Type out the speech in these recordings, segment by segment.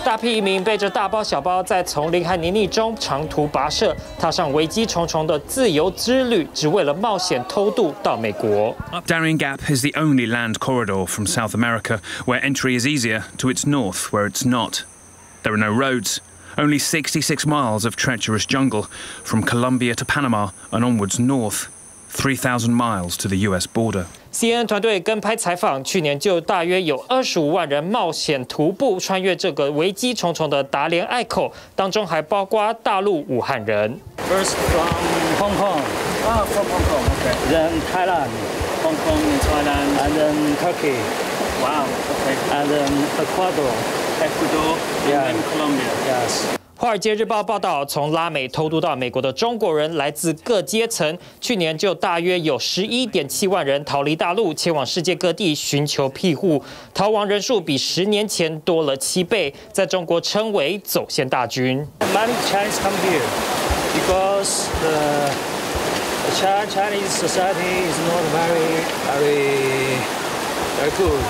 大批移民背着大包小包，在丛林和泥泞中长途跋涉，踏上危机重重的自由之旅，只为了冒险偷渡到美国。 Darien Gap is the only land corridor from South America where entry is easier to its north, where it's not. There are no roads. Only 66 miles of treacherous jungle from Colombia to Panama and onwards north, 3,000 miles to the US border. CNN 团队跟拍采访，去年就大约有25万人冒险徒步穿越这个危机重重的达连隘口，当中还包括大陆武汉人。 First from Hong Kong. Ah, from Hong Kong. Okay. Then Thailand, Hong Kong, Thailand, and then Turkey. Wow. Okay. And then Ecuador, and then Colombia. Yes. 《华尔街日报》报道，从拉美偷渡到美国的中国人来自各阶层，去年就大约有11.7万人逃离大陆，前往世界各地寻求庇护，逃亡人数比10年前多了7倍，在中国称为走线大军。 Many Chinese come here because the Chinese society is not very good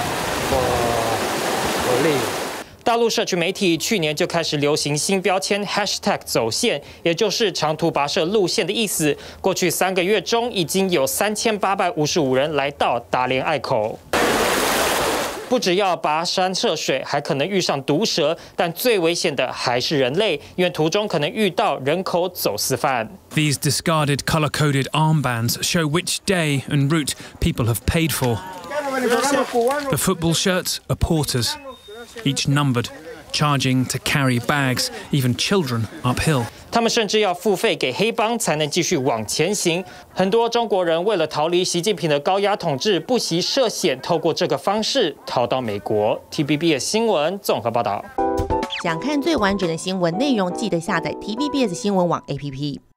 for live. 大陆社区媒体去年就开始流行新标签 #走线，也就是长途跋涉路线的意思。过去3个月中，已经有3855人来到达连隘口。不只要跋山涉水，还可能遇上毒蛇，但最危险的还是人类，因为途中可能遇到人口走私犯。 These discarded color-coded armbands show which day and route people have paid for. The football shirts are porters, each numbered, charging to carry bags, even children uphill. 他们甚至要付费给黑帮才能继续往前行。很多中国人为了逃离习近平的高压统治，不惜涉险，透过这个方式逃到美国。TVBS 新闻综合报道。 想看最完整的新闻内容，记得下载 TVBS 新闻网 APP。